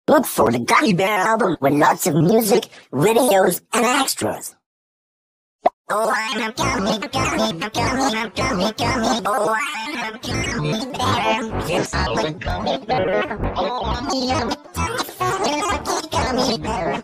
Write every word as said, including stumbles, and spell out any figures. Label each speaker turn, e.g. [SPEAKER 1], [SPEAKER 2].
[SPEAKER 1] Look for the Gummy Bear album with lots of music, videos, and extras. Oh, I'm a gummy, gummy, gummy, gummy, gummy, gummy. Oh, I'm a gummy bear. Yes, I'm a gummy bear. Oh, I'm a gummy bear.